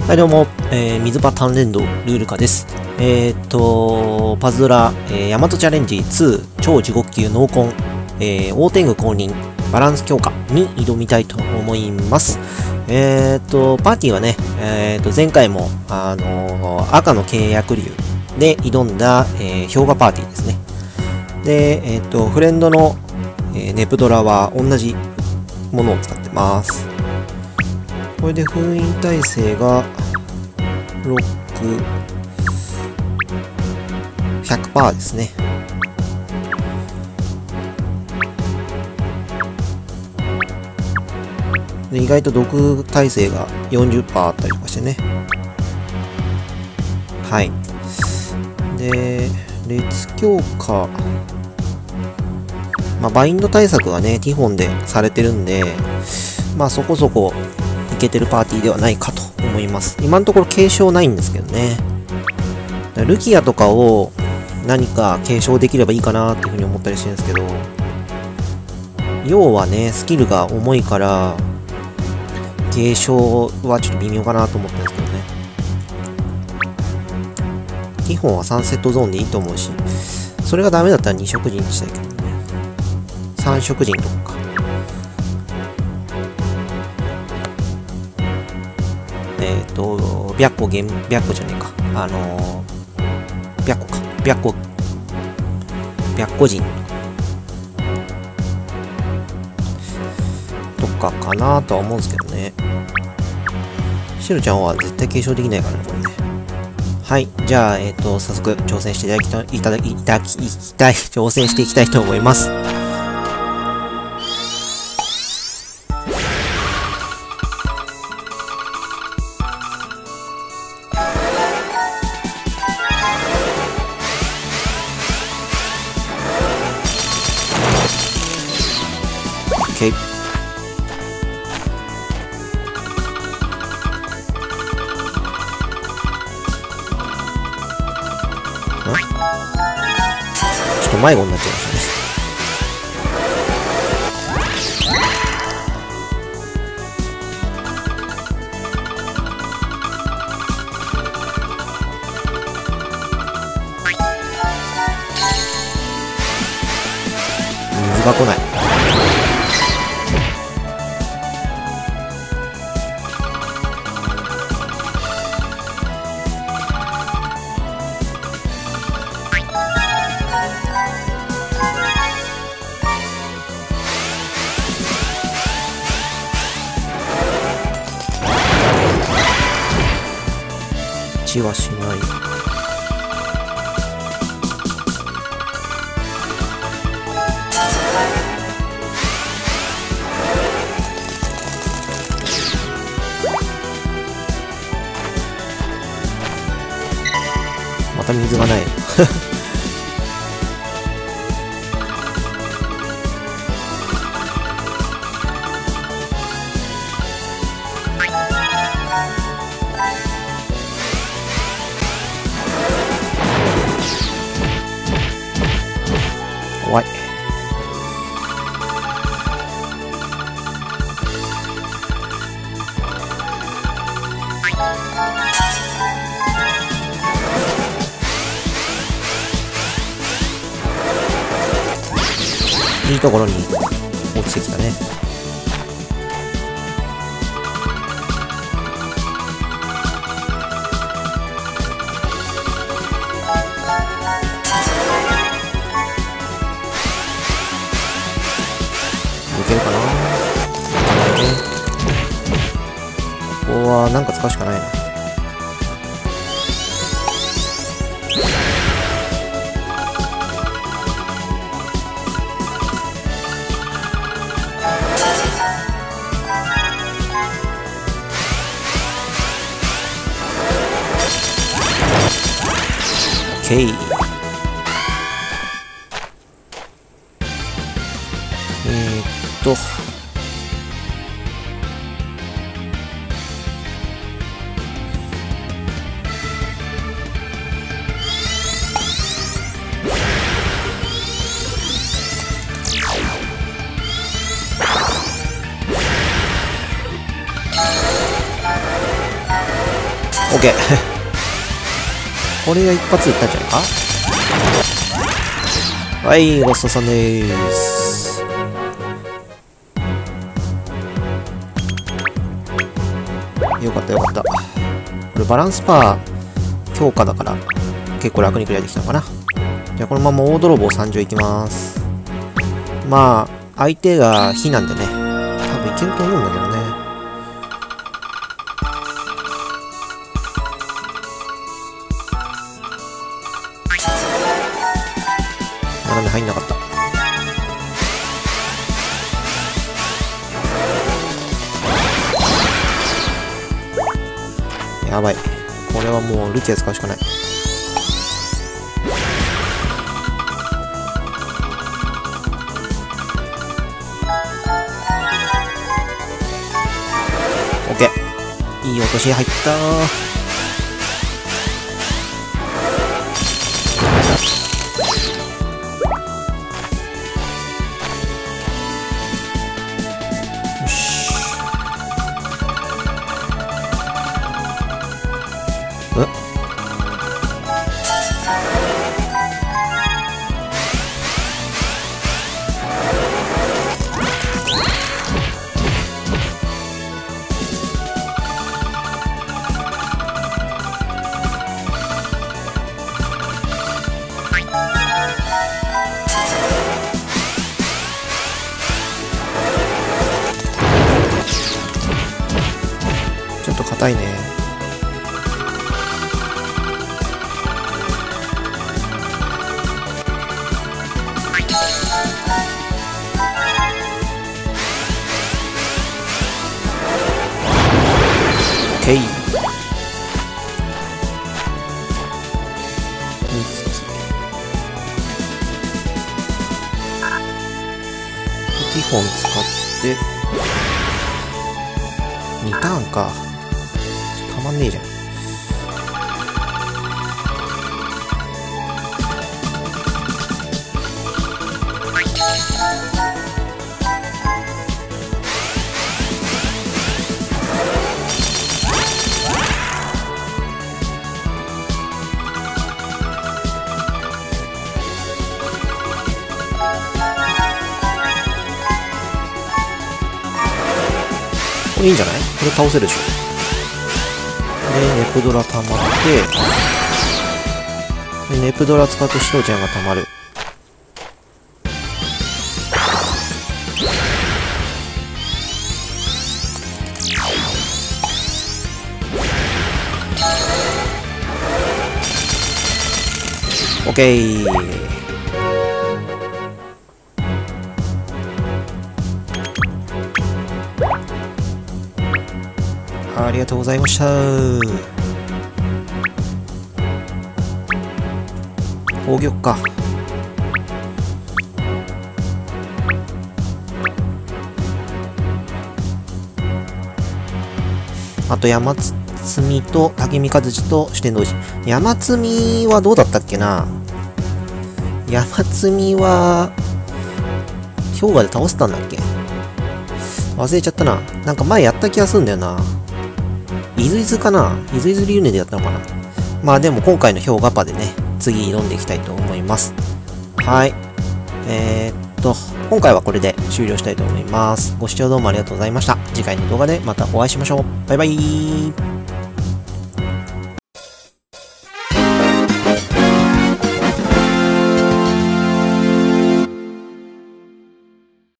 はい、どうも、水場単連動ルールカです。パズドラ、ヤマトチャレンジ2超地獄級濃紺、大天狗公認バランス強化に挑みたいと思います。パーティーはね、前回も、赤の契約竜で挑んだ、氷河パーティーですね。で、フレンドの、ネプドラは同じものを使ってます。これで封印耐性が100% ですね。で意外と毒耐性が 40% あったりとかしてね。はい。で、列強化。まあ、バインド対策はね、ティフォンでされてるんで、まあそこそこいけてるパーティーではないかと思います。今のところ継承ないんですけどね。ルキアとかを何か継承できればいいかなっていうふうに思ったりしてるんですけど、要はね、スキルが重いから、継承はちょっと微妙かなと思ったんですけどね。ティフォンは3セットゾーンでいいと思うし、それがダメだったら2色人にしたいけどね。3色人とかか。白虎じゃねえか。白虎か。白虎人とかかなとは思うんですけどね。シロちゃんは絶対継承できないからね、これね。はい。じゃあ、早速挑戦して挑戦していきたいと思います。OK。ちょっと迷子になっちゃいましたね。水が来ない。血はしない。また水がない。怖い。いいところに落ちてきたね。いけるかな。ここはなんか使うしかないな。OK。 OK これが一発撃ったんじゃないか。はい、ごちそうさんでーす。よかったよかった。これバランスパー強化だから結構楽にクリアできたのかな。じゃあこのまま大泥棒参上いきます。まあ相手が火なんでね、多分いけると思うんだけどね。斜め入んなかった。やばい。これはもうルチア使うしかない。オッケー。いい落とし入ったー。ちょっと硬いね。オッケー。2本使って2ターンか。たまんねえじゃん。これいいんじゃない？これ倒せるでしょ。で、ネプドラ溜まって、でネプドラ使うとシロちゃんが溜まる。オッケー。ありがとうございました。攻撃か。あと山積みと竹見和地と四天王寺。山積みはどうだったっけな。山積みは氷河で倒せたんだっけ。忘れちゃったな。なんか前やった気がするんだよな。イズイズかな、イズイズリューネでやったのかな。まあでも今回の氷河パでね、次挑んでいきたいと思います。はい。今回はこれで終了したいと思います。ご視聴どうもありがとうございました。次回の動画でまたお会いしましょう。バイバイ。